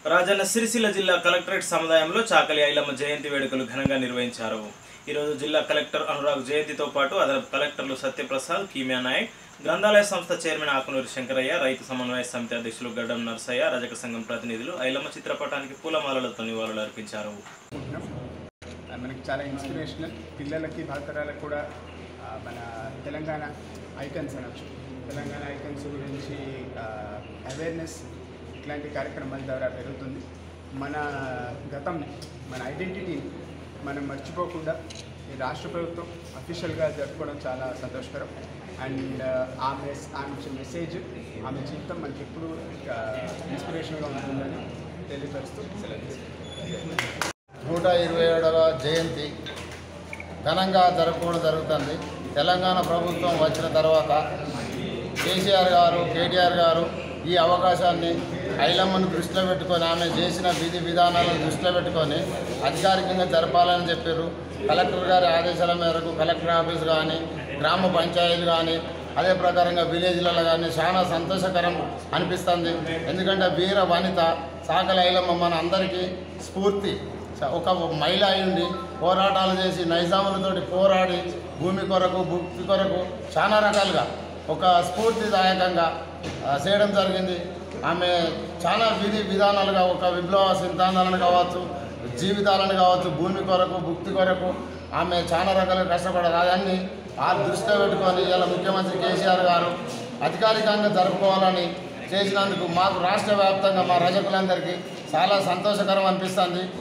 రాజన్న సిరిసిల్ల జిల్లా కలెక్టరేట్ సముదాయంలో చాకలి ఐలమ్మ జయంతి వేడుకలు ఘనంగా నిర్వహించారు। ఈ రోజు జిల్లా కలెక్టర్ అనురాగ్ జయంతితో పాటు అదనపు కలెక్టర్లు సత్యప్రసాద్, కీమియా నాయక్, గ్రంథాలయ సంస్థ చైర్మన్ ఆకునూరి శంకరయ్య, రైతు సమన్వయ సమితి అధ్యక్షులు గడ్డం నర్సయ్య, రజక సంఘం ప్రతినిధులు ఐలమ్మ చిత్రపటానికి పూలమాలలతో నివాళులు అర్పించారు। మనకి చాలా ఇన్స్పిరేషనల్, పిల్లలకి భావితరాలకు కూడా మన తెలంగాణ ఐకన్స్ అనొచ్చు। తెలంగాణ ఐకన్స్ గురించి అవేర్నెస్ ఇట్లాంటి కార్యక్రమాల ద్వారా పెరుగుతుంది। మన గతంని, మన ఐడెంటిటీని మనం మర్చిపోకుండా ఈ రాష్ట్ర ప్రభుత్వం అఫీషియల్గా జరుపుకోవడం చాలా సంతోషకరం। అండ్ ఆమె మెసేజ్, ఆమె జీవితం మనకి ఎప్పుడు ఇన్స్పిరేషన్గా ఉంటుందని తెలియపరుస్తూ సెలవు। 127వ జయంతి ఘనంగా జరుపుకోవడం జరుగుతుంది। తెలంగాణ ప్రభుత్వం వచ్చిన తర్వాత కేసీఆర్ గారు, కేటీఆర్ గారు ఈ అవకాశాన్ని ఐలమ్మను దృష్టిలో పెట్టుకొని, ఆమె చేసిన విధి విధానాలను దృష్టిలో పెట్టుకొని అధికారికంగా జరపాలని చెప్పారు। కలెక్టర్ గారి ఆదేశాల మేరకు కలెక్టర్ ఆఫీస్ కానీ, గ్రామ పంచాయతీలు కానీ, అదే ప్రకారంగా విలేజ్లలో కానీ చాలా సంతోషకరం అనిపిస్తుంది। ఎందుకంటే వీర వనిత చాకలి ఐలమ్మ మన అందరికీ స్ఫూర్తి। ఒక మహిళ అయ్యుండి పోరాటాలు చేసి నైజాములతోటి పోరాడి భూమి కొరకు, భక్తి కొరకు చాలా రకాలుగా ఒక స్ఫూర్తిదాయకంగా చేయడం జరిగింది। ఆమె చాలా విధి విధానాలుగా ఒక విప్లవ సిద్ధాంతాలను కావచ్చు, జీవితాలను కావచ్చు, భూమి కొరకు, భక్తి కొరకు ఆమె చాలా రకాలుగా కష్టపడారు। అదన్నీ ఆ దృష్టిలో పెట్టుకొని ఇలా ముఖ్యమంత్రి కేసీఆర్ గారు అధికారికంగా జరుపుకోవాలని చేసినందుకు మాకు రాష్ట్ర వ్యాప్తంగా మా రజకులందరికీ చాలా సంతోషకరం అనిపిస్తుంది।